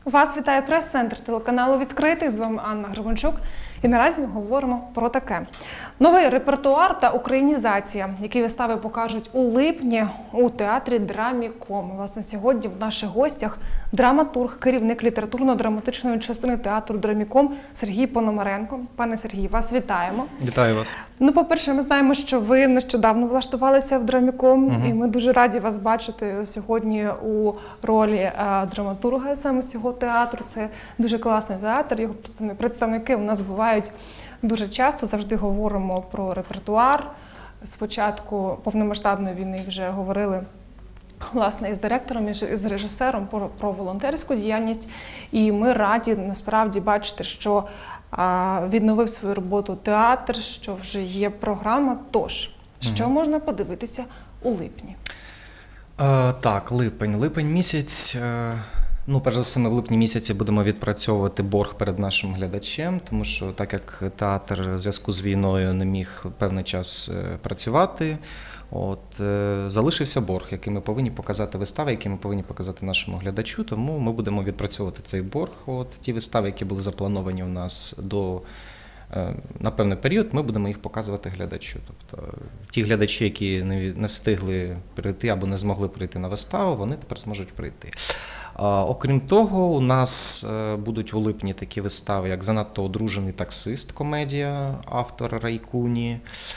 Вас вітає прес-центр телеканалу «Відкритий». З вами Анна Гребенчук. І наразі ми говоримо про таке. Новий репертуар та українізація, які вистави покажуть у липні у театрі Драміком. Власне, сьогодні в наших гостях драматург, керівник літературно-драматичної частини театру Драміком Сергій Пономаренко. Пане Сергій, вас вітаємо. Вітаю вас. Ну, по-перше, ми знаємо, що ви нещодавно влаштувалися в Драміком, і ми дуже раді вас бачити сьогодні у ролі драматурга саме цього театру. Це дуже класний театр, його представники у нас бувають дуже часто, завжди говоримо про репертуар. Спочатку повномасштабної війни вже говорили, власне, із директором, і з режисером про волонтерську діяльність. І ми раді, насправді, бачити, що відновив свою роботу театр, що вже є програма. Тож, що можна подивитися у липні? Так, липень. Липень місяць. Ну, перш за все, ми в липні місяці будемо відпрацьовувати борг перед нашим глядачем, тому що так як театр в зв'язку з війною не міг певний час працювати, залишився борг, який ми повинні показати вистави, які ми повинні показати нашому глядачу, тому ми будемо відпрацьовувати цей борг. Ті вистави, які були заплановані у нас на певний період, ми будемо їх показувати глядачу. Тобто ті глядачі, які не встигли прийти або не змогли прийти на виставу, вони тепер зможуть прийти. Окрім того, у нас будуть у липні такі вистави, як «Занадто одружений таксист», комедія автора Райкуні.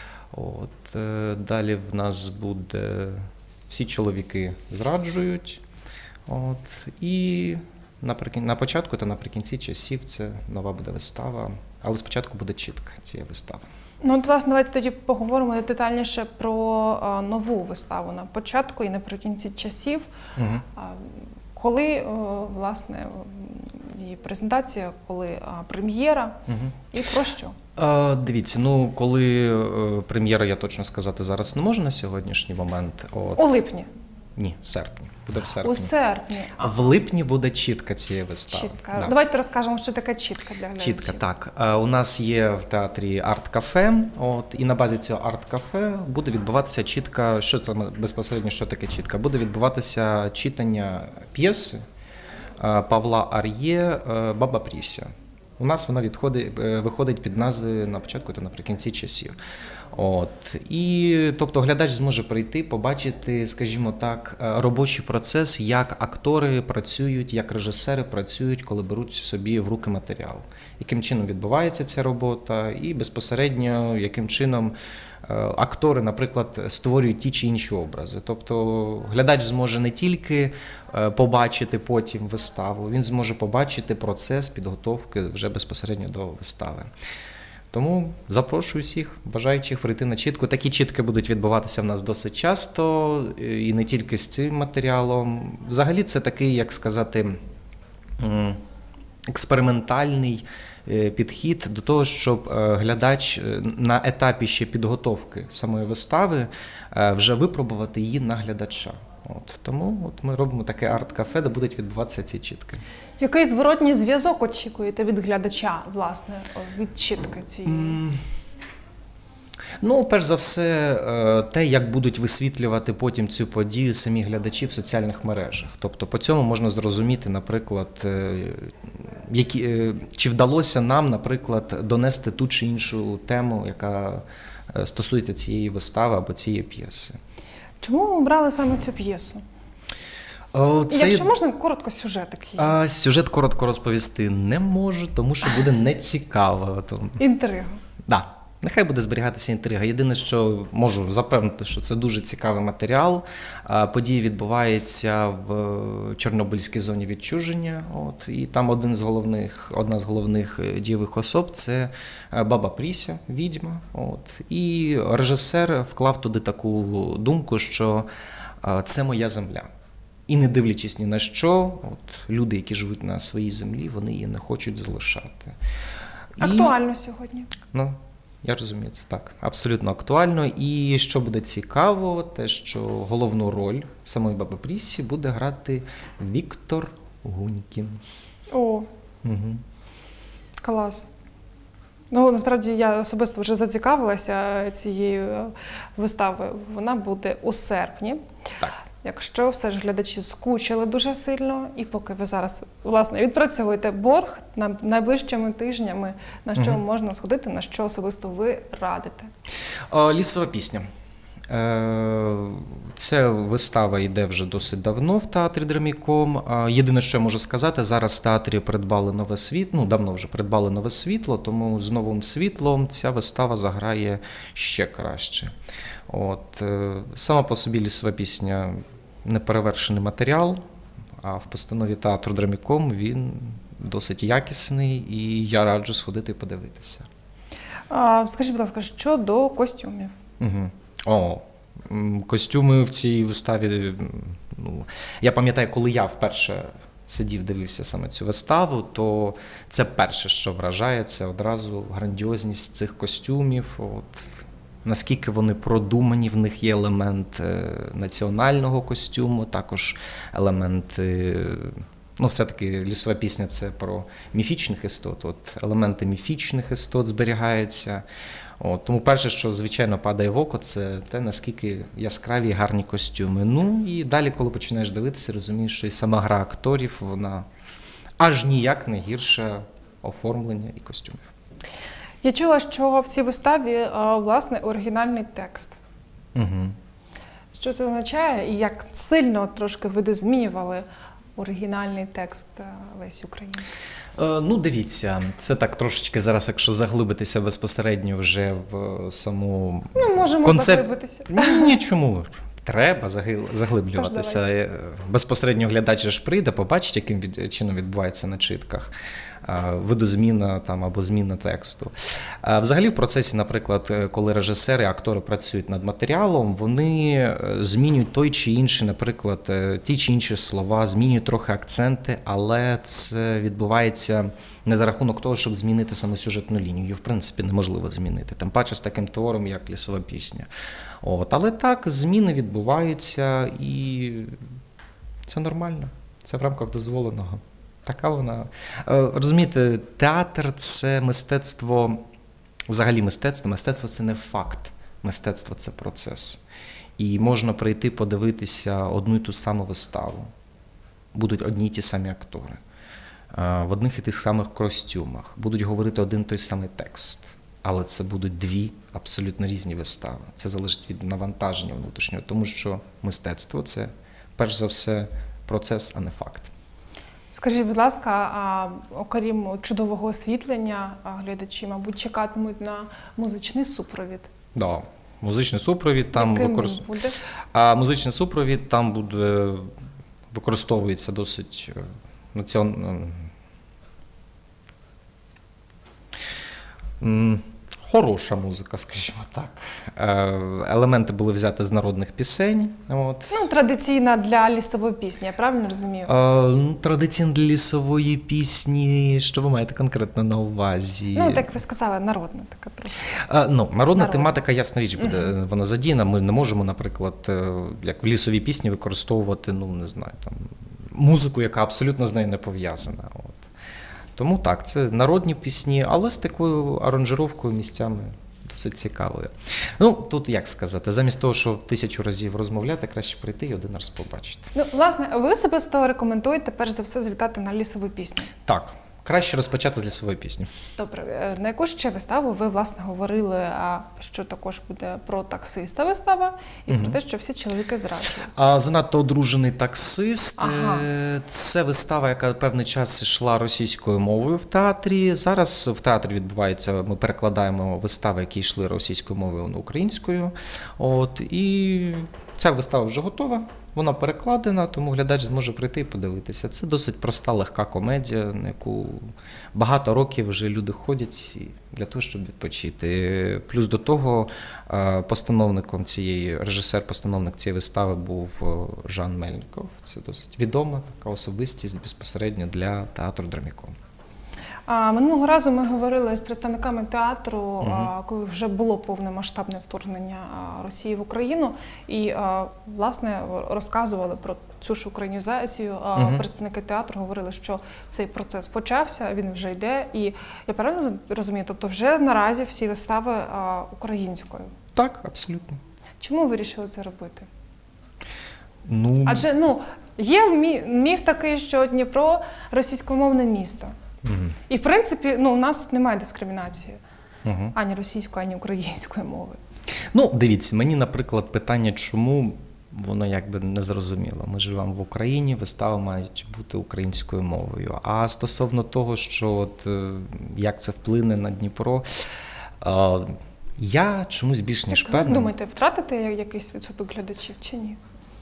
Далі в нас буде «Всі чоловіки зраджують». І на початку та наприкінці часів це нова буде вистава, але спочатку буде чітка цієї вистави. Ну, от, власне, давайте тоді поговоримо детальніше про нову виставу на початку і наприкінці часів. Коли, власне, її презентація, коли прем'єра і про що? Дивіться, ну, коли прем'єра, я точно сказати зараз не можу на сьогоднішній момент. У липні? Ні, в серпні. Буде в серпні. У серпні. В липні буде чітка цієї вистави. Чітка. Да. Давайте розкажемо, що таке чітка для глядачів. Чітка, так. У нас є в театрі арт-кафе, і на базі цього арт-кафе буде відбуватися чітка, що це безпосередньо, що таке чітка? Буде відбуватися читання п'єси Павла Ар'є «Баба Пріся». У нас вона виходить під назвою на початку та наприкінці часів. І, тобто, глядач зможе прийти, побачити, скажімо так, робочий процес, як актори працюють, як режисери працюють, коли беруть собі в руки матеріал. Яким чином відбувається ця робота і безпосередньо, яким чином актори, наприклад, створюють ті чи інші образи. Тобто глядач зможе не тільки побачити потім виставу, він зможе побачити процес підготовки вже безпосередньо до вистави. Тому запрошую всіх бажаючих прийти на чітку. Такі чітки будуть відбуватися в нас досить часто, і не тільки з цим матеріалом. Взагалі це такий, як сказати, експериментальний підхід до того, щоб глядач на етапі ще підготовки самої вистави вже випробувати її на глядача. Тому ми робимо таке арт-кафе, де будуть відбуватися ці чітки. Який зворотній зв'язок очікуєте від глядача, власне, від чітки цієї? Ну, перш за все, те, як будуть висвітлювати потім цю подію самі глядачі в соціальних мережах. Тобто по цьому можна зрозуміти, наприклад, чи вдалося нам, наприклад, донести ту чи іншу тему, яка стосується цієї вистави або цієї п'єси. Чому ви обрали саме цю п'єсу? Якщо можна, коротко сюжет такий. Сюжет коротко розповісти не можу, тому що буде нецікаво. Інтрига. Так. Нехай буде зберігатися інтрига. Єдине, що можу запевнити, що це дуже цікавий матеріал. Події відбуваються в Чорнобильській зоні відчуження. І там одна з головних дієвих особ – це баба Пріся, відьма. І режисер вклав туди таку думку, що це моя земля. І не дивлячись ні на що, люди, які живуть на своїй землі, вони її не хочуть залишати. Актуально сьогодні. Я розумію, це так, абсолютно актуально. І що буде цікаво, те, що головну роль самої баби Прісі буде грати Віктор Гунькін. Клас. Ну, насправді, я особисто вже зацікавилася цією виставою. Вона буде у серпні. Так. якщо все ж глядачі скучили дуже сильно, і поки ви зараз, власне, відпрацьовуєте борг найближчими тижнями, на що можна сходити, на що особисто ви радите? Лісова пісня. Ця вистава йде вже досить давно в театрі Драміком. Єдине, що я можу сказати, зараз в театрі придбали нове світло, давно вже придбали нове світло, тому з новим світлом ця вистава заграє ще краще. Сама по собі лісова пісня – неперевершений матеріал, а в постанові театру Драміком він досить якісний, і я раджу сходити і подивитися. Скажіть, будь ласка, щодо костюмів? Костюми в цій виставі, я пам'ятаю, коли я вперше сидів, дивився саме цю виставу, то це перше, що вражає, це одразу грандіозність цих костюмів, наскільки вони продумані, в них є елемент національного костюму, також елементи, все-таки лісова пісня – це про міфічних істот, елементи міфічних істот зберігаються. Тому перше, що, звичайно, падає в око, це те, наскільки яскраві і гарні костюми. І далі, коли починаєш дивитися, розумієш, що і сама гра акторів, вона аж ніяк не гірше оформлення і костюмів. Я чула, що в цій виставі, власне, оригінальний текст. Що це означає і як сильно трошки видозмінювали оригінальний текст Лесі Українки? Дивіться, це так трошечки зараз, якщо заглибитися безпосередньо вже в саму можемо заглибитися. Ні, чому? Треба заглиблюватися. Безпосередньо глядач ж прийде, побачить, яким чином відбувається на читках видозміна або зміна тексту. Взагалі в процесі, наприклад, коли режисери, актори працюють над матеріалом, вони змінюють той чи інший, наприклад, ті чи інші слова, змінюють трохи акценти, але це відбувається не за рахунок того, щоб змінити саме сюжетну лінію. Її, в принципі, неможливо змінити. Тим паче з таким твором, як лісова пісня. Але так, зміни відбуваються, і це нормально. Це в рамках дозволеного. Така вона. Розумієте, театр – це мистецтво, взагалі мистецтво – це не факт, мистецтво – це процес. І можна прийти подивитися одну і ту саму виставу. Будуть одні й ті самі актори, в одних і тих самих костюмах, будуть говорити один той самий текст, але це будуть дві абсолютно різні вистави. Це залежить від навантаження внутрішнього, тому що мистецтво – це, перш за все, процес, а не факт. Скажіть, будь ласка, окрім чудового освітлення, глядачі, мабуть, чекатимуть на музичний супровід? Так, музичний супровід там буде? Музичний супровід там буде, використовується досить хороша музика, скажімо так. Елементи були взяті з народних пісень. Традиційна для лісової пісні, я правильно розумію? Традиційна для лісової пісні, що ви маєте конкретно на увазі? Так ви сказали, народна така трохи. Народна тематика, ясна річ, буде вона задіяна. Ми не можемо, наприклад, як в лісовій пісні використовувати, музику, яка абсолютно з нею не пов'язана. Тому так, це народні пісні, але з такою аранжировкою місцями досить цікавою. Тут як сказати, замість того, що 1000 разів розмовляти, краще прийти і один раз побачити. Власне, ви особисто рекомендуєте, перш за все, завітати на лісову пісню? Так. Краще розпочати з лісової пісні. Добре. На яку ще виставу ви, власне, говорили, що також буде про таксиста вистава і про те, що всі чоловіки зраджують? Занадто одружений таксист. Це вистава, яка певний час йшла російською мовою в театрі. Зараз в театрі відбувається, ми перекладаємо вистави, які йшли російською мовою на українською. І ця вистава вже готова. Вона перекладена, тому глядач зможе прийти і подивитися. Це досить проста, легка комедія, на яку багато років вже люди ходять для того, щоб відпочити. Плюс до того, режисер-постановник цієї вистави був Жан Мельников. Це досить відома така особистість безпосередньо для театру Драміком. Минулого разу ми говорили з представниками театру, коли вже було повномасштабне вторгнення Росії в Україну, і, власне, розказували про цю ж українізацію. Представники театру говорили, що цей процес почався, він вже йде, і я правильно розумію, тобто вже наразі всі вистави українською? Так, абсолютно. Чому ви вирішили це робити? Ну, Адже, є міф такий, що Дніпро – російськомовне місто. І, в принципі, у нас тут немає дискримінації ані російської, ані української мови. Ну, дивіться, мені, наприклад, питання, чому, воно якби не зрозуміло. Ми живемо в Україні, вистави мають бути українською мовою. А стосовно того, що як це вплине на Дніпро, я чомусь більш ніж Як певний. думаєте, втратите якийсь відсоток глядачів чи ні?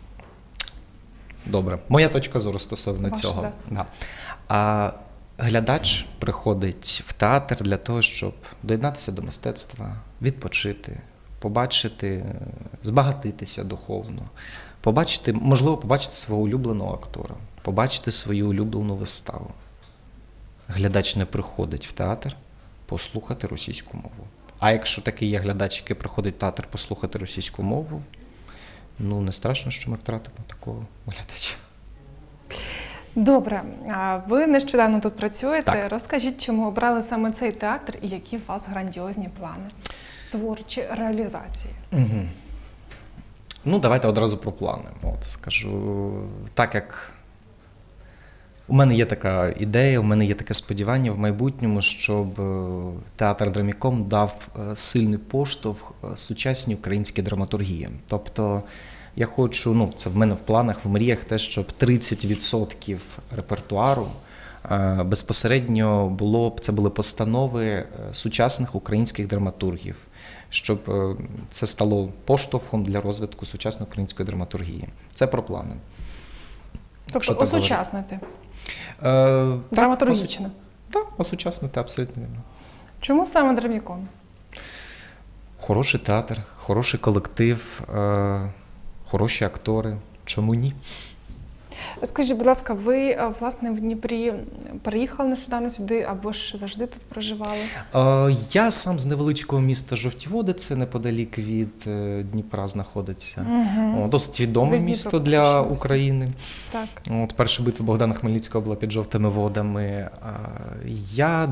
Добре, моя точка зору стосовно Ваша, цього. да. Да. Глядач приходить в театр для того, щоб доєднатися до мистецтва, відпочити, побачити, збагатитися духовно, можливо, побачити свого улюбленого актора, побачити свою улюблену виставу. Глядач не приходить в театр послухати російську мову. А якщо такий є глядач, який приходить в театр послухати російську мову, не страшно, що ми втратимо такого глядача. Добре. Ви нещодавно тут працюєте. Так. Розкажіть, чому обрали саме цей театр і які у вас грандіозні плани, творчі реалізації? Давайте одразу про плани. Скажу, так як у мене є така ідея, у мене є таке сподівання в майбутньому, щоб театр Драміком дав сильний поштовх сучасній українській драматургії. Тобто я хочу, це в мене в планах, в мріях те, щоб 30% репертуару безпосередньо це були постанови сучасних українських драматургів, щоб це стало поштовхом для розвитку сучасної української драматургії. Це про плани. Тобто осучаснити? Драматургічно? Так, осучаснити, абсолютно вірно. Чому саме Драміком? Хороший театр, хороший колектив, хороші актори. Чому ні? Скажіть, будь ласка, ви, власне, в Дніпрі переїхали нещодавно сюди або ж завжди тут проживали? Я сам з невеличкого міста Жовті Води, це неподалік від Дніпра знаходиться. Досить відоме місто для України. Так. Перша битва Богдана Хмельницького була під Жовтими Водами. Я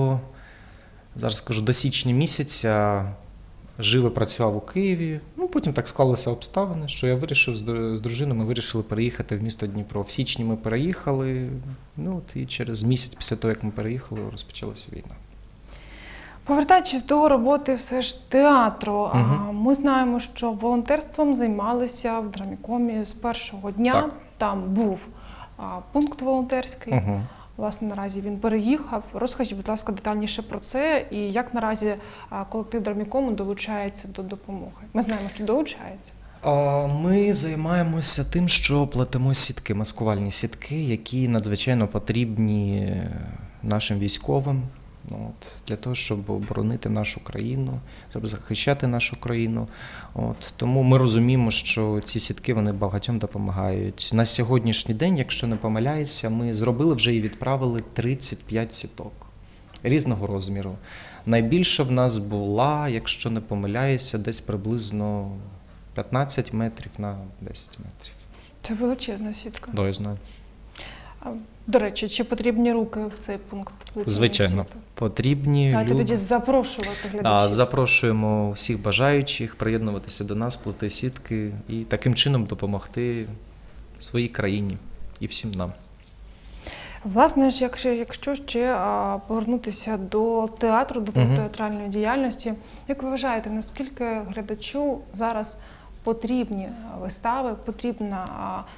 зараз скажу, до січня місяця жив і працював у Києві. Потім так склалися обставини, що я вирішив з дружиною, ми вирішили переїхати в місто Дніпро. В січні ми переїхали, і через місяць після того, як ми переїхали, розпочалася війна. Повертаючись до роботи все ж театру, ми знаємо, що волонтерством займалися в Драмікомі з першого дня. Так. Там був пункт волонтерський. Власне, наразі він переїхав. Розкажіть, будь ласка, детальніше про це і як наразі колектив Драмікому долучається до допомоги. Ми знаємо, що долучається. Ми займаємося тим, що плетемо сітки, маскувальні сітки, які надзвичайно потрібні нашим військовим. Для того, щоб оборонити нашу країну, щоб захищати нашу країну. Тому ми розуміємо, що ці сітки вони багатьом допомагають. На сьогоднішній день, якщо не помиляюся, ми зробили вже і відправили 35 сіток різного розміру. Найбільша в нас була, якщо не помиляюся, десь приблизно 15 метрів на 10 метрів. Це величезна сітка. Да, я знаю. До речі, чи потрібні руки в цей пункт плетіння? Звичайно, потрібні. Давайте тоді запрошувати глядачів. Запрошуємо всіх бажаючих приєднуватися до нас, плести сітки і таким чином допомогти своїй країні і всім нам. Власне ж, якщо ще повернутися до театру, до театральної діяльності, як ви вважаєте, наскільки глядачу зараз потрібні вистави, потрібна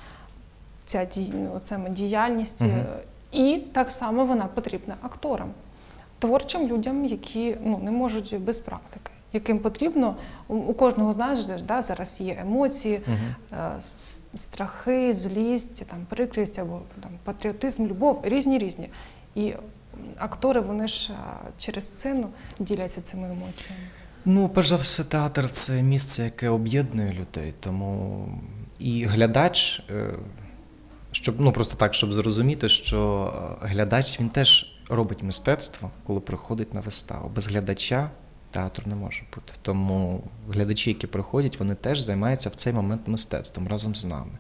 ця діяльність, і так само вона потрібна акторам, творчим людям, які не можуть без практики, яким потрібно, у кожного з нас зараз є емоції, страхи, злість, прикрість або патріотизм, любов, різні. І актори, вони ж через сцену діляться цими емоціями. Перш за все, театр – це місце, яке об'єднує людей, тому і глядач, просто так, щоб зрозуміти, що глядач, він теж робить мистецтво, коли приходить на виставу. Без глядача театру не може бути. Тому глядачі, які приходять, вони теж займаються в цей момент мистецтвом разом з нами.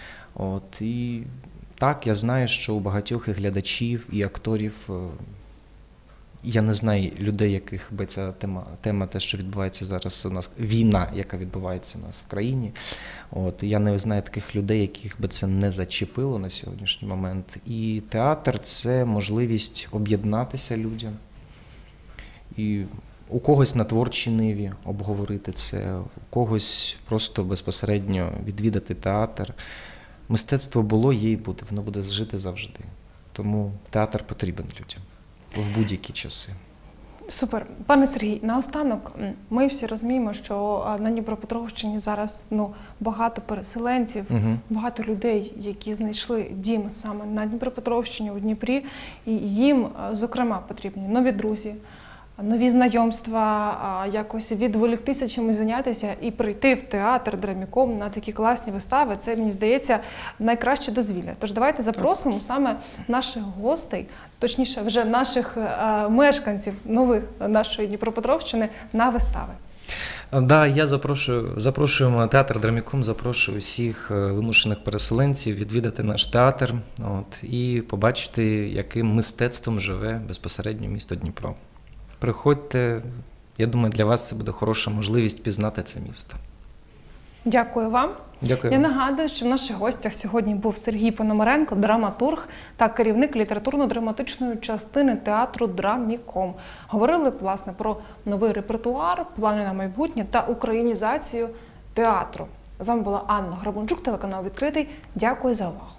І так, я знаю, що у багатьох і глядачів, і акторів Я не знаю людей, яких би ця тема, те, що відбувається зараз у нас, війна, яка відбувається у нас в країні. Я не знаю таких людей, яких би це не зачепило на сьогоднішній момент. І театр – це можливість об'єднатися людям. І у когось на творчій ниві обговорити це, у когось просто безпосередньо відвідати театр. Мистецтво було, є і буде, воно буде жити завжди. Тому театр потрібен людям в будь-які часи. Супер. Пане Сергій, наостанок, ми всі розуміємо, що на Дніпропетровщині зараз багато переселенців, багато людей, які знайшли дім саме на Дніпропетровщині, у Дніпрі, і їм, зокрема, потрібні нові друзі, нові знайомства, якось відволіктися чимось зайнятися і прийти в театр Драміком на такі класні вистави. Це, мені здається, найкраще дозвілля. Тож давайте запросимо саме наших гостей, точніше вже наших мешканців нових нашої Дніпропетровщини на вистави. Да, я запрошуємо театр Драміком, запрошую всіх вимушених переселенців відвідати наш театр і побачити, яким мистецтвом живе безпосередньо місто Дніпро. Приходьте, я думаю, для вас це буде хороша можливість пізнати це місто. Дякую вам. Дякую. Я нагадую, що в наших гостях сьогодні був Сергій Пономаренко, драматург та керівник літературно-драматичної частини театру Драміком. Говорили, власне, про новий репертуар, плани на майбутнє та українізацію театру. З вами була Анна Грабунчук, телеканал «Відкритий». Дякую за увагу.